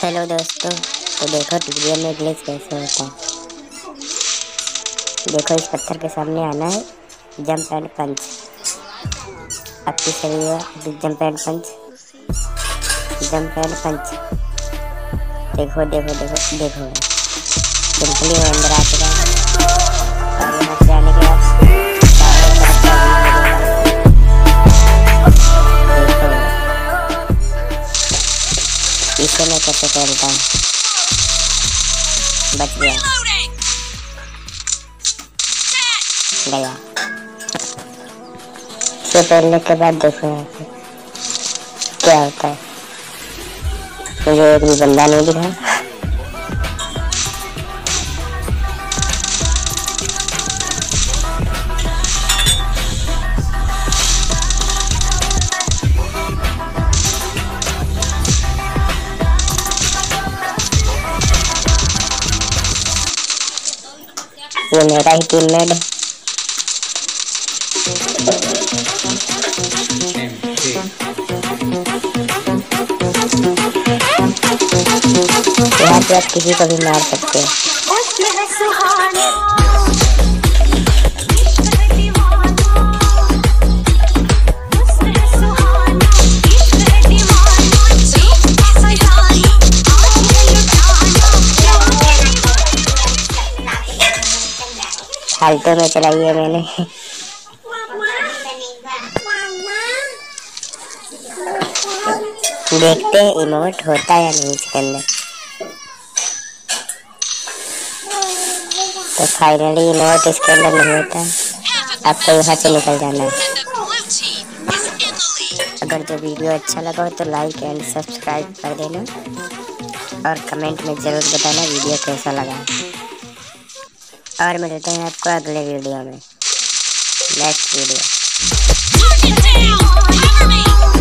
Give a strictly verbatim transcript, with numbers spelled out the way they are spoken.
Hello दोस्तों, तो देखो ट्यूटोरियल में ग्लिच कैसे होता है। देखो इस पत्थर के सामने आना है, जंप एंड पंच। अब की सही है, अभी jump and punch, jump and punch. देखो देखो देखो देखो सिंपली वो अंदर आ चुका है और यहाँ से आने के बाद चारों तरफ का व्यू मिलेगा। देखो इसे मैं कैसे खेलता हूँ, बच गया गया। इसे पहनने के बाद देखो यहाँ पे क्या होता है। मुझे एक भी बंदा नहीं दिखा। ये मेरा ही टीममेट है। यहाँ पे आप किसी को भी मार सकते हैं। फालतू में चलाई है मैंने। देखते हैं इमोट होता है या नहीं इसके अंदर। तो फाइनली इमोट इसके अंदर नहीं होता है। आपको यहाँ से निकल जाना है। अगर जो वीडियो अच्छा लगा हो तो लाइक एंड सब्सक्राइब कर देना और कमेंट में ज़रूर बताना वीडियो कैसा लगा। और मिलते हैं आपको अगले वीडियो में, नेक्स्ट वीडियो।